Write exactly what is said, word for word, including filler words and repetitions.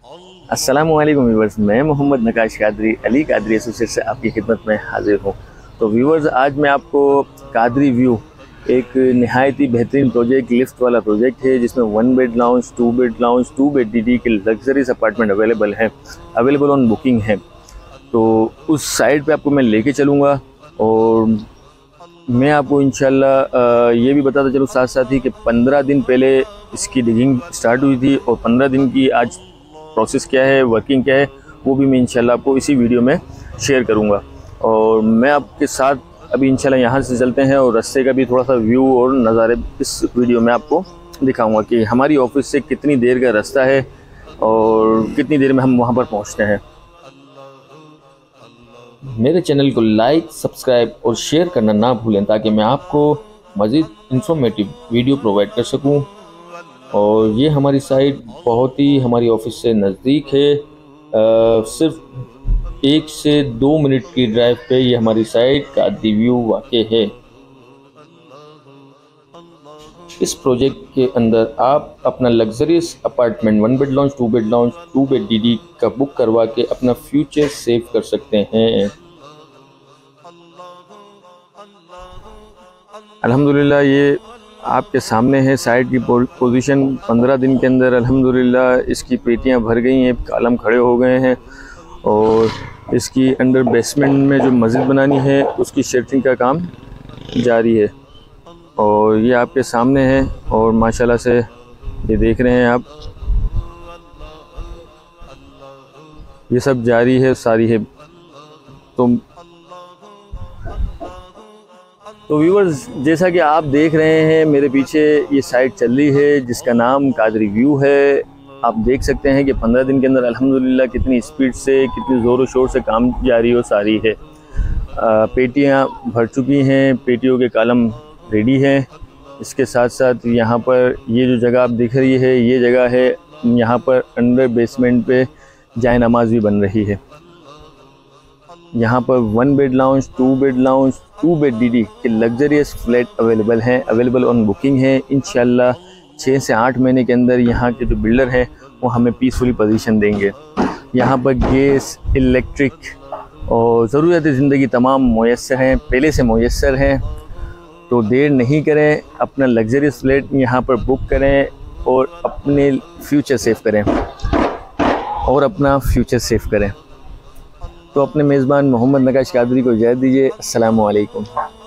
अस्सलामु अलैकुम व्यूवर्स, मैं मोहम्मद नकाश कादरी अली कादरी एसोसिएट से आपकी खिदमत में हाजिर हूँ। तो व्यूवर्स, आज मैं आपको कादरी व्यू एक नहायत ही बेहतरीन प्रोजेक्ट, लिफ्ट वाला प्रोजेक्ट है जिसमें one bed lounge, two bed lounge, two bed D D के लग्जरीज अपार्टमेंट अवेलेबल हैं, अवेलेबल ऑन बुकिंग है। तो उस साइड पे आपको मैं लेके चलूँगा और मैं आपको इंशाल्लाह ये भी बताता चलूँ साथ साथ ही कि पंद्रह दिन पहले इसकी डिगिंग स्टार्ट हुई थी और पंद्रह दिन की आज प्रोसेस क्या है, वर्किंग क्या है, वो भी मैं इंशाल्लाह आपको इसी वीडियो में शेयर करूँगा। और मैं आपके साथ अभी इंशाल्लाह यहाँ से चलते हैं और रास्ते का भी थोड़ा सा व्यू और नज़ारे इस वीडियो में आपको दिखाऊंगा कि हमारी ऑफिस से कितनी देर का रास्ता है और कितनी देर में हम वहाँ पर पहुँचते हैं। मेरे चैनल को लाइक, सब्सक्राइब और शेयर करना ना भूलें ताकि मैं आपको मज़ीद इंफॉर्मेटिव वीडियो प्रोवाइड कर सकूं। और ये हमारी साइट बहुत ही हमारी ऑफिस से नज़दीक है, आ, सिर्फ एक से दो मिनट की ड्राइव पे ये हमारी साइट कादरी व्यू वाक़ है। इस प्रोजेक्ट के अंदर आप अपना luxurious apartment one bed lounge, two bed lounge, two bed D D का बुक करवा के अपना फ्यूचर सेव कर सकते हैं। अल्हम्दुलिल्लाह ये आपके सामने है साइट की पोजीशन। पंद्रह दिन के अंदर अल्हम्दुलिल्लाह इसकी पेटियां भर गई हैं, कॉलम खड़े हो गए हैं और इसकी अंडर बेसमेंट में जो मस्जिद बनानी है उसकी शेल्टरिंग का काम जारी है। और ये आपके सामने है और माशाल्लाह से ये देख रहे हैं आप, ये सब जारी है, सारी है। तो तो व्यूवर्स, जैसा कि आप देख रहे हैं मेरे पीछे ये साइट चल रही है जिसका नाम कादरी व्यू है। आप देख सकते हैं कि पंद्रह दिन के अंदर अल्हम्दुलिल्लाह कितनी स्पीड से, कितनी ज़ोर शोर से काम जारी हो सारी है। पेटियां भर चुकी हैं, पेटियों के कॉलम रेडी हैं। इसके साथ साथ यहाँ पर ये जो जगह आप दिख रही है, ये जगह है, यहाँ पर अंडर बेसमेंट पे जाए नमाज भी बन रही है। यहाँ पर one bed lounge, two bed lounge, two bed D D के लग्जरियस फ्लैट अवेलेबल हैं, अवेलेबल ऑन बुकिंग है। इंशाल्लाह छः से आठ महीने के अंदर यहाँ के जो बिल्डर हैं वो हमें पीसफुली पोजीशन देंगे। यहाँ पर गैस, इलेक्ट्रिक और ज़रूरत ज़िंदगी तमाम मुयस्सर हैं, पहले से मुयस्सर हैं। तो देर नहीं करें, अपना लग्जरियस फ्लैट यहाँ पर बुक करें और अपने फ्यूचर सेव करें और अपना फ्यूचर सेव करें। तो अपने मेज़बान मोहम्मद नकाश कादरी को इजाज़त दीजिए। अस्सलामु अलैकुम।